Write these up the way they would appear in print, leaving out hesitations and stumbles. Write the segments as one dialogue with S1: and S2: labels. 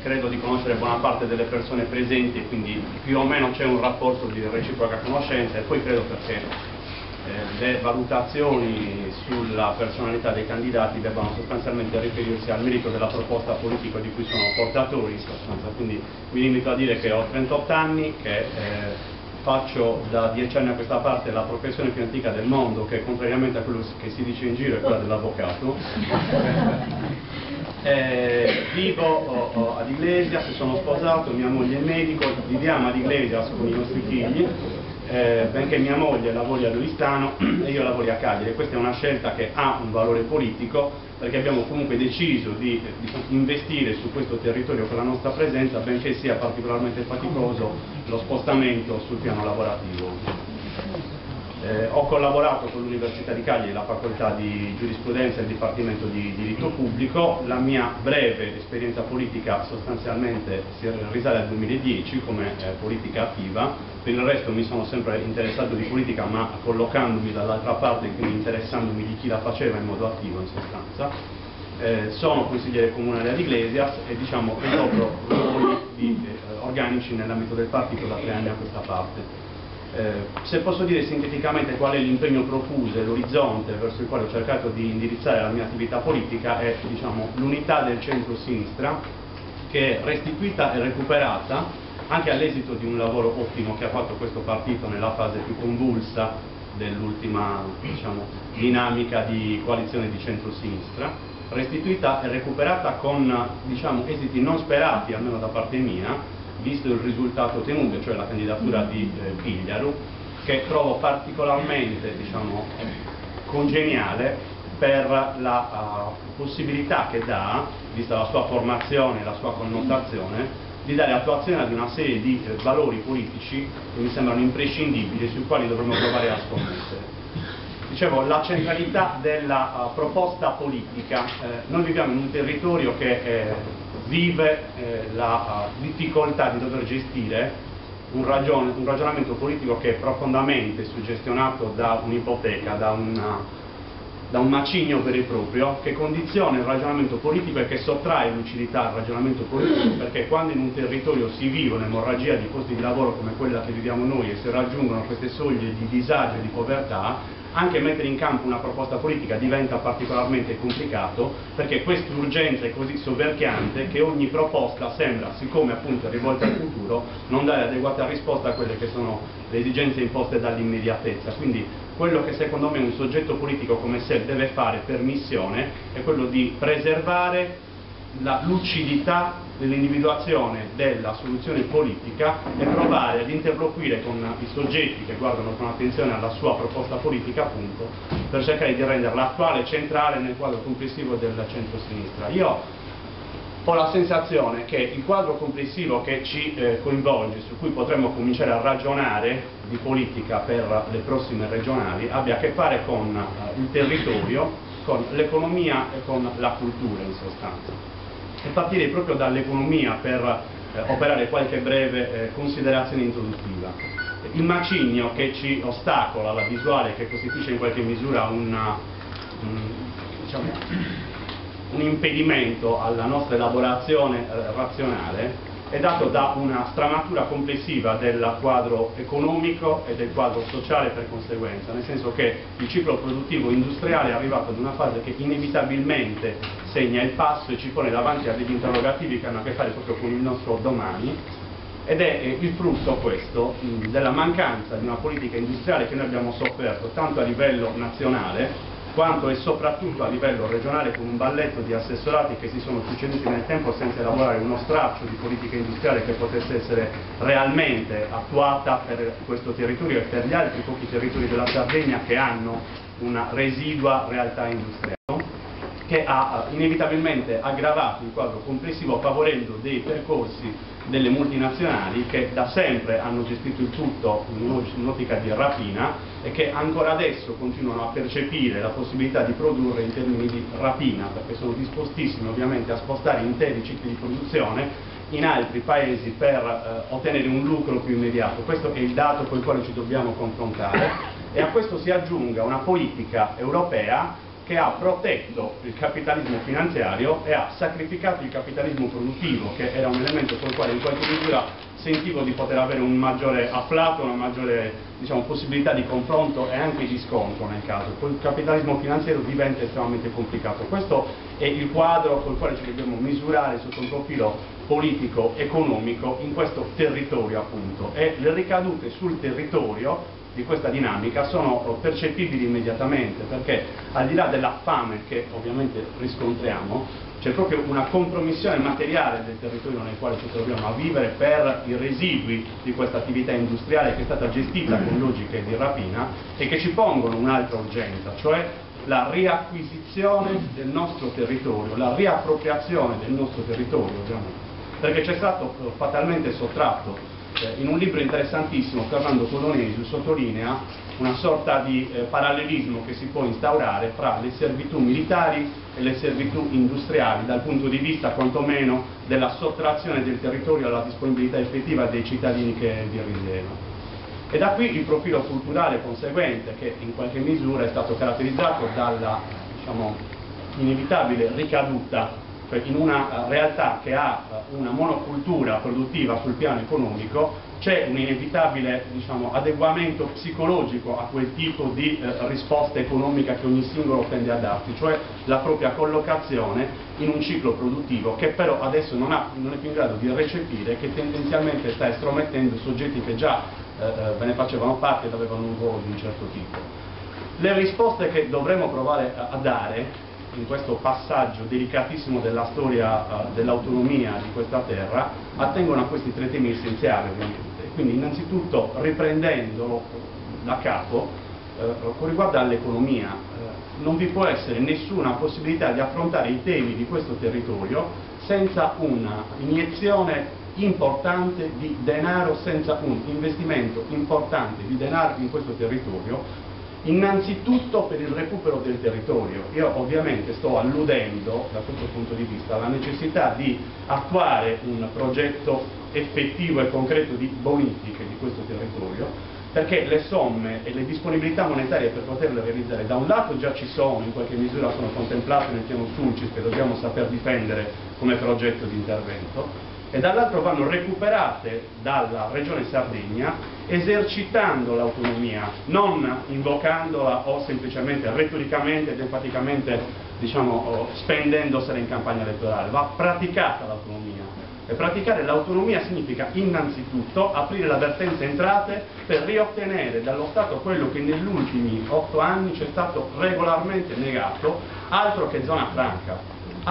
S1: credo di conoscere buona parte delle persone presenti, quindi più o meno c'è un rapporto di reciproca conoscenza, e poi credo perché le valutazioni sulla personalità dei candidati debbano sostanzialmente riferirsi al merito della proposta politica di cui sono portatori in sostanza. Quindi mi limito a dire che ho 38 anni, che faccio da 10 anni a questa parte la professione più antica del mondo, che contrariamente a quello che si dice in giro è quella dell'avvocato. Vivo ad Iglesias, sono sposato, mia moglie è medico, viviamo ad Iglesias con i nostri figli, benché mia moglie lavori a Luistano e io lavori a Cagliari. Questa è una scelta che ha un valore politico, perché abbiamo comunque deciso di investire su questo territorio con la nostra presenza, benché sia particolarmente faticoso lo spostamento sul piano lavorativo. Ho collaborato con l'Università di Cagliari, la facoltà di giurisprudenza e il Dipartimento di diritto pubblico. La mia breve esperienza politica sostanzialmente risale al 2010 come politica attiva. Per il resto mi sono sempre interessato di politica, ma collocandomi dall'altra parte, quindi interessandomi di chi la faceva in modo attivo in sostanza. Sono consigliere comunale ad Iglesias e ricopro ruoli organici nell'ambito del partito da 3 anni a questa parte. Se posso dire sinteticamente qual è l'impegno profuso e l'orizzonte verso il quale ho cercato di indirizzare la mia attività politica, è l'unità del centro-sinistra, che è restituita e recuperata anche all'esito di un lavoro ottimo che ha fatto questo partito nella fase più convulsa dell'ultima dinamica di coalizione di centro-sinistra, restituita e recuperata con esiti non sperati, almeno da parte mia, visto il risultato ottenuto, cioè la candidatura di Pigliaru, che trovo particolarmente congeniale per la possibilità che dà, vista la sua formazione e la sua connotazione, di dare attuazione ad una serie di valori politici che mi sembrano imprescindibili, sui quali dovremmo provare a scommettere. Dicevo, la centralità della proposta politica. Noi viviamo in un territorio che vive la difficoltà di dover gestire un ragionamento politico che è profondamente suggestionato da un'ipoteca, da un macigno vero e proprio, che condiziona il ragionamento politico e che sottrae lucidità al ragionamento politico, perché quando in un territorio si vive un'emorragia di posti di lavoro come quella che viviamo noi e si raggiungono queste soglie di disagio e di povertà, anche mettere in campo una proposta politica diventa particolarmente complicato, perché quest'urgenza è così soverchiante che ogni proposta sembra, siccome appunto è rivolta al futuro, non dare adeguata risposta a quelle che sono le esigenze imposte dall'immediatezza. Quindi quello che secondo me un soggetto politico come sé deve fare per missione è quello di preservare la lucidità dell'individuazione della soluzione politica e provare ad interloquire con i soggetti che guardano con attenzione alla sua proposta politica, appunto, per cercare di renderla attuale e centrale nel quadro complessivo del centro-sinistra. Io ho la sensazione che il quadro complessivo che ci coinvolge, su cui potremmo cominciare a ragionare di politica per le prossime regionali, abbia a che fare con il territorio, con l'economia e con la cultura in sostanza. E partirei proprio dall'economia per operare qualche breve considerazione introduttiva. Il macigno che ci ostacola la visuale, che costituisce in qualche misura un impedimento alla nostra elaborazione razionale, è dato da una stramatura complessiva del quadro economico e del quadro sociale per conseguenza, nel senso che il ciclo produttivo industriale è arrivato ad una fase che inevitabilmente segna il passo e ci pone davanti a degli interrogativi che hanno a che fare proprio con il nostro domani, ed è il frutto questo della mancanza di una politica industriale che noi abbiamo sofferto tanto a livello nazionale quanto e soprattutto a livello regionale, con un balletto di assessorati che si sono succeduti nel tempo senza elaborare uno straccio di politica industriale che potesse essere realmente attuata per questo territorio e per gli altri pochi territori della Sardegna che hanno una residua realtà industriale, che ha inevitabilmente aggravato il quadro complessivo, favorendo dei percorsi delle multinazionali che da sempre hanno gestito il tutto in un'ottica di rapina e che ancora adesso continuano a percepire la possibilità di produrre in termini di rapina, perché sono dispostissime ovviamente a spostare interi cicli di produzione in altri paesi per ottenere un lucro più immediato. Questo è il dato con il quale ci dobbiamo confrontare, e a questo si aggiunga una politica europea che ha protetto il capitalismo finanziario e ha sacrificato il capitalismo produttivo, che era un elemento con il quale in qualche misura sentivo di poter avere un maggiore afflato, una maggiore, diciamo, possibilità di confronto e anche di scontro nel caso. Poi il capitalismo finanziario diventa estremamente complicato. Questo è il quadro col quale ci dobbiamo misurare sotto un profilo politico, economico in questo territorio appunto, e le ricadute sul territorio di questa dinamica sono percepibili immediatamente, perché al di là della fame che ovviamente riscontriamo c'è proprio una compromissione materiale del territorio nel quale ci troviamo a vivere per i residui di questa attività industriale che è stata gestita con logiche di rapina e che ci pongono un'altra urgenza, cioè la riacquisizione del nostro territorio, la riappropriazione del nostro territorio, ovviamente, perché ci è stato fatalmente sottratto. In un libro interessantissimo Fernando Colonesi sottolinea una sorta di parallelismo che si può instaurare fra le servitù militari e le servitù industriali dal punto di vista quantomeno della sottrazione del territorio alla disponibilità effettiva dei cittadini che vi risiedono. E da qui il profilo culturale conseguente, che in qualche misura è stato caratterizzato dalla, diciamo, inevitabile ricaduta in una realtà che ha una monocultura produttiva sul piano economico. C'è un inevitabile, diciamo, adeguamento psicologico a quel tipo di risposta economica che ogni singolo tende a darsi, cioè la propria collocazione in un ciclo produttivo che però adesso non è più in grado di recepire, che tendenzialmente sta estromettendo soggetti che già ve ne facevano parte ed avevano un ruolo di un certo tipo. Le risposte che dovremo provare a dare in questo passaggio delicatissimo della storia dell'autonomia di questa terra attengono a questi tre temi essenziali, ovviamente. Quindi innanzitutto, riprendendo da capo, con riguardo all'economia, non vi può essere nessuna possibilità di affrontare i temi di questo territorio senza una iniezione importante di denaro, senza un investimento importante di denaro in questo territorio, innanzitutto per il recupero del territorio. Io ovviamente sto alludendo da questo punto di vista alla necessità di attuare un progetto effettivo e concreto di bonifiche di questo territorio, perché le somme e le disponibilità monetarie per poterle realizzare da un lato già ci sono, in qualche misura sono contemplate nel piano Sulcis che dobbiamo saper difendere come progetto di intervento, e dall'altro vanno recuperate dalla Regione Sardegna esercitando l'autonomia, non invocandola o semplicemente retoricamente ed enfaticamente, diciamo, spendendosela in campagna elettorale. Va praticata l'autonomia, e praticare l'autonomia significa innanzitutto aprire la vertenza entrate per riottenere dallo Stato quello che negli ultimi 8 anni ci è stato regolarmente negato. Altro che zona franca,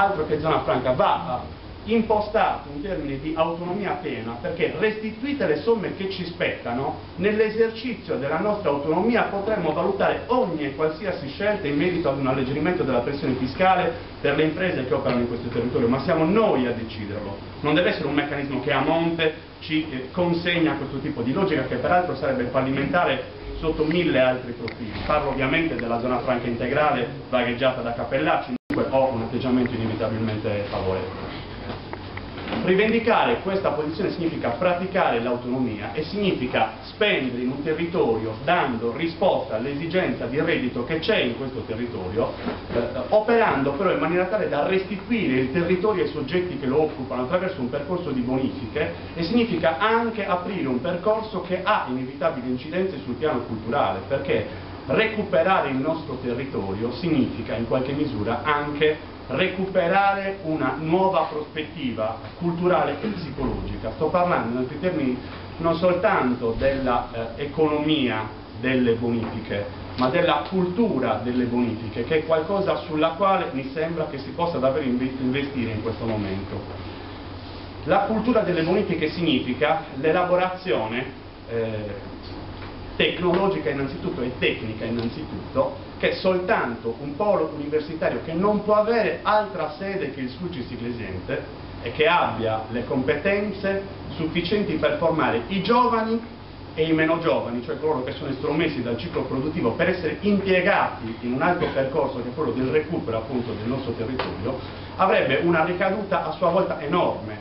S1: va impostato in termini di autonomia piena, perché restituite le somme che ci spettano, nell'esercizio della nostra autonomia potremmo valutare ogni e qualsiasi scelta in merito ad un alleggerimento della pressione fiscale per le imprese che operano in questo territorio, ma siamo noi a deciderlo. Non deve essere un meccanismo che a monte ci consegna questo tipo di logica, che peraltro sarebbe fallimentare sotto 1000 altri profili. Parlo ovviamente della zona franca integrale vagheggiata da Cappellacci, dunque ho un atteggiamento inevitabilmente favorevole. Rivendicare questa posizione significa praticare l'autonomia e significa spendere in un territorio dando risposta all'esigenza di reddito che c'è in questo territorio, operando però in maniera tale da restituire il territorio ai soggetti che lo occupano attraverso un percorso di bonifiche, e significa anche aprire un percorso che ha inevitabili incidenze sul piano culturale, perché recuperare il nostro territorio significa in qualche misura anche recuperare una nuova prospettiva culturale e psicologica. Sto parlando in altri termini non soltanto dell'economia delle bonifiche, ma della cultura delle bonifiche, che è qualcosa sulla quale mi sembra che si possa davvero investire in questo momento. La cultura delle bonifiche significa l'elaborazione tecnologica innanzitutto e tecnica innanzitutto, che soltanto un polo universitario che non può avere altra sede che il Sulcis Iglesiente e che abbia le competenze sufficienti per formare i giovani e i meno giovani, cioè coloro che sono estromessi dal ciclo produttivo per essere impiegati in un altro percorso che è quello del recupero appunto del nostro territorio, avrebbe una ricaduta a sua volta enorme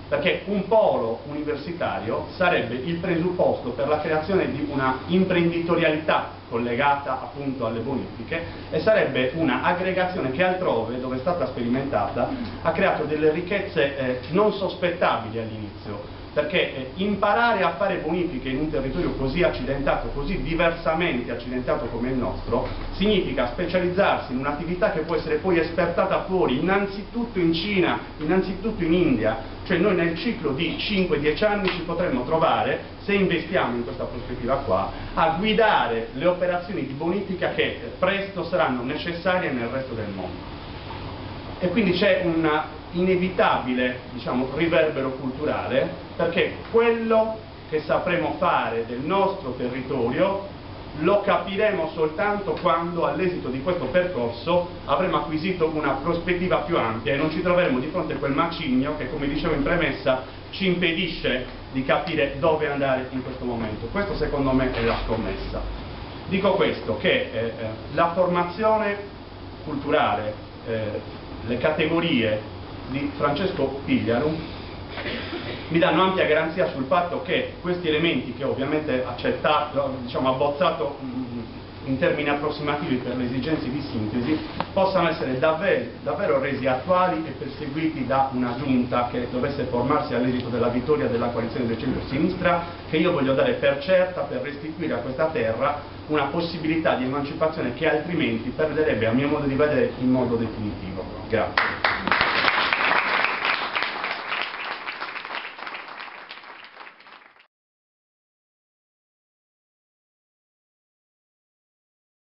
S1: perché un polo universitario sarebbe il presupposto per la creazione di una imprenditorialità collegata appunto alle bonifiche e sarebbe una aggregazione che altrove, dove è stata sperimentata, ha creato delle ricchezze non sospettabili all'inizio, perché imparare a fare bonifiche in un territorio così accidentato, così diversamente accidentato come il nostro, significa specializzarsi in un'attività che può essere poi esportata fuori, innanzitutto in Cina, innanzitutto in India. Cioè noi nel ciclo di 5-10 anni ci potremmo trovare, se investiamo in questa prospettiva qua, a guidare le operazioni di bonifica che presto saranno necessarie nel resto del mondo. E quindi c'è un inevitabile, diciamo, riverbero culturale, perché quello che sapremo fare del nostro territorio lo capiremo soltanto quando all'esito di questo percorso avremo acquisito una prospettiva più ampia e non ci troveremo di fronte a quel macigno che, come dicevo in premessa, ci impedisce di capire dove andare in questo momento. Questo secondo me è la scommessa. Dico questo, che la formazione culturale, le categorie di Francesco Pigliaru mi danno ampia garanzia sul fatto che questi elementi, che ovviamente accettato, diciamo abbozzato in termini approssimativi per le esigenze di sintesi, possano essere davvero resi attuali e perseguiti da una giunta che dovesse formarsi all'esito della vittoria della coalizione del centro-sinistra, che io voglio dare per certa, per restituire a questa terra una possibilità di emancipazione che altrimenti perderebbe, a mio modo di vedere, in modo definitivo. Grazie.